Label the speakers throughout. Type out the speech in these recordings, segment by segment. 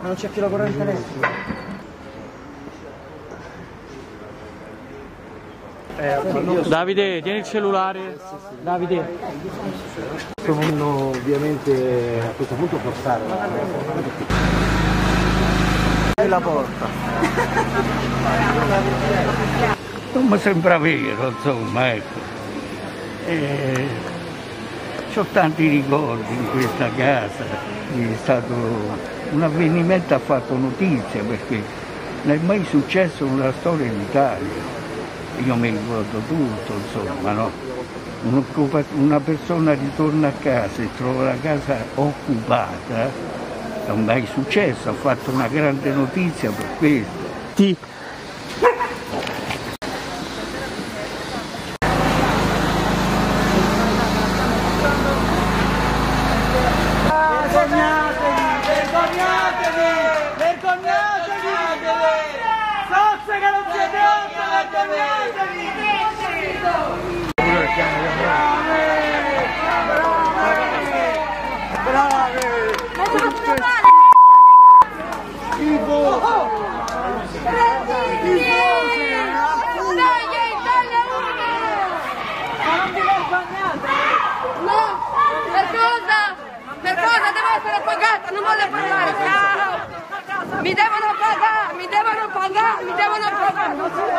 Speaker 1: Ma non c'è più la corrente elettrica.
Speaker 2: Davide, tieni il cellulare. Davide.
Speaker 3: Devono ovviamente a questo punto forzare
Speaker 1: La porta.
Speaker 4: Non mi sembra vero, insomma, ecco. Ho tanti ricordi in questa casa, è stato un avvenimento che ha fatto notizia perché non è mai successo nella storia d'Italia. Io mi ricordo tutto, insomma, no? Una persona ritorna a casa e trova la casa occupata, non è mai successo, ha fatto una grande notizia per questo.
Speaker 5: Per cosa devo essere pagata? Non voglio pagare! Mi devono pagare!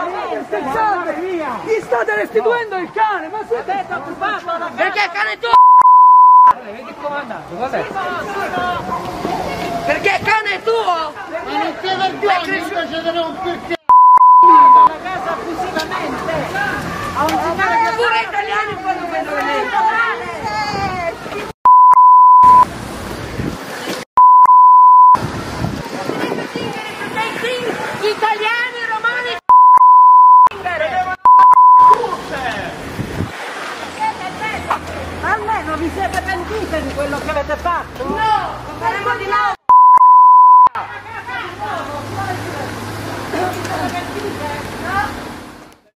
Speaker 1: Gli state restituendo il cane, ma siete occupato!
Speaker 5: Perché il cane è tuo!
Speaker 1: Vedi il comandante, cos'è?
Speaker 5: Perché il cane è tuo!
Speaker 4: Ma non ti vergogni invece di romperti
Speaker 1: La casa abusivamente! A un signore
Speaker 5: Pure gli italiani fanno questo! Italiani, romani,
Speaker 1: almeno vi siete pentite di quello che avete fatto?
Speaker 5: no, faremo di nuovo.